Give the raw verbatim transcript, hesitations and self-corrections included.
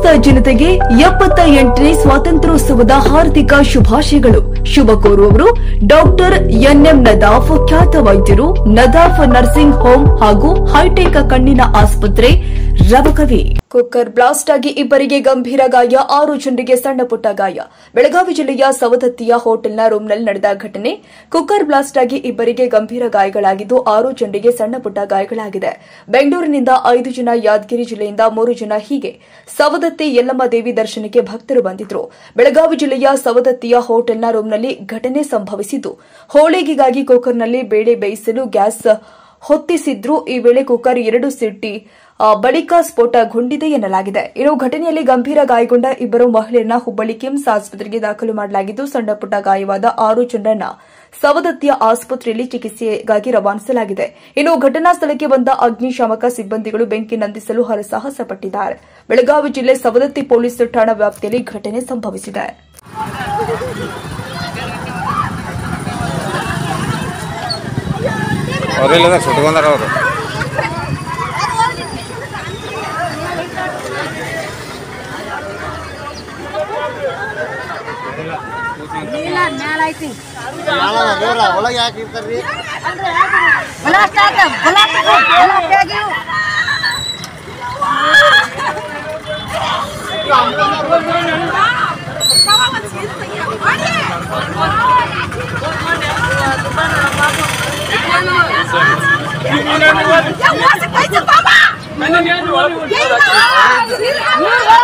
ಜನತೆಗೆ ಎಪ್ಪತ್ತ ಎಂಟನೇ ಸ್ವಾತಂತ್ರ್ಯೋತ್ಸವದ ಹಾರ್ದಿಕ ಶುಭಾಶಯಗಳು. ಶುಭ ಕೋರುವವರು ಡಾಕ್ಟರ್ ಎನ್ಎಂ ನದಾಫ್, ಖ್ಯಾತ ವೈದ್ಯರು, ನದಾಫ್ ನರ್ಸಿಂಗ್ ಹೋಂ ಹಾಗೂ ಹೈಟೆಕ್ ಕಣ್ಣಿನ ಆಸ್ಪತ್ರೆ, ರಬಕವಿ. ಕುಕ್ಕರ್ ಬ್ಲಾಸ್ಟ್ ಆಗಿ ಇಬ್ಬರಿಗೆ ಗಂಭೀರ ಗಾಯ, ಆರು ಜನರಿಗೆ ಸಣ್ಣ ಪುಟ್ಟ ಗಾಯ. ಬೆಳಗಾವಿ ಜಿಲ್ಲೆಯ ಸವದತ್ತಿಯ ಹೋಟೆಲ್ನ ರೂಂನಲ್ಲಿ ನಡೆದ ಘಟನೆ. ಕುಕ್ಕರ್ ಬ್ಲಾಸ್ಟ್ ಆಗಿ ಇಬ್ಬರಿಗೆ ಗಂಭೀರ ಗಾಯಗಳಾಗಿದ್ದು, ಆರು ಜನರಿಗೆ ಸಣ್ಣ ಪುಟ್ಟ ಗಾಯಗಳಾಗಿದೆ. ಬೆಂಗಳೂರಿನಿಂದ ಐದು ಜನ, ಯಾದಗಿರಿ ಜಿಲ್ಲೆಯಿಂದ ಮೂರು ಜನ, ಹೀಗೆ ಸವದತ್ತಿ ಯಲ್ಲಮ್ಮ ದೇವಿ ದರ್ಶನಕ್ಕೆ ಭಕ್ತರು ಬಂದಿದ್ರು. ಬೆಳಗಾವಿ ಜಿಲ್ಲೆಯ ಸವದತ್ತಿಯ ಹೋಟೆಲ್ನ ರೂಂನಲ್ಲಿ ಘಟನೆ ಸಂಭವಿಸಿದ್ದು, ಹೋಳಿಗೆಗಾಗಿ ಕುಕ್ಕರ್ನಲ್ಲಿ ಬೇಳೆ ಬೇಯಿಸಲು ಗ್ಯಾಸ್ ಹೊತ್ತಿಸಿದ್ರು. ಈ ವೇಳೆ ಕುಕ್ಕರ್ ಎರಡು ಸಿಟಿ ಬಳಿಕ ಸ್ಫೋಟಗೊಂಡಿದೆ ಎನ್ನಲಾಗಿದೆ. ಇನ್ನು ಘಟನೆಯಲ್ಲಿ ಗಂಭೀರ ಗಾಯಗೊಂಡ ಇಬ್ಬರು ಮಹಿಳೆಯರನ್ನ ಹುಬ್ಬಳ್ಳಿ ಕಿಮ್ಸ್ ಆಸ್ಪತ್ರೆಗೆ ದಾಖಲು ಮಾಡಲಾಗಿದ್ದು, ಸಣ್ಣ ಪುಟ್ಟ ಗಾಯವಾದ ಆರು ಜನರನ್ನ ಸವದತ್ತಿಯ ಆಸ್ಪತ್ರೆಯಲ್ಲಿ ಚಿಕಿತ್ಸೆಗಾಗಿ ರವಾನಿಸಲಾಗಿದೆ. ಇನ್ನು ಘಟನಾ ಸ್ಥಳಕ್ಕೆ ಬಂದ ಅಗ್ನಿಶಾಮಕ ಸಿಬ್ಬಂದಿಗಳು ಬೆಂಕಿ ನಂದಿಸಲು ಹರಸಾಹಸ ಪಟ್ಟಿದ್ದಾರೆ. ಬೆಳಗಾವಿ ಜಿಲ್ಲೆ ಸವದತ್ತಿ ಪೊಲೀಸ್ ಠಾಣಾ ವ್ಯಾಪ್ತಿಯಲ್ಲಿ ಘಟನೆ ಸಂಭವಿಸಿದೆ. ಅವರೆಲ್ಲ ಸುಟ್ಕೊಂಡಾರ ಅವರು. ಒಳಗೆ ಯಾಕೆ ಇರ್ತಾರ್ರಿ? Ya,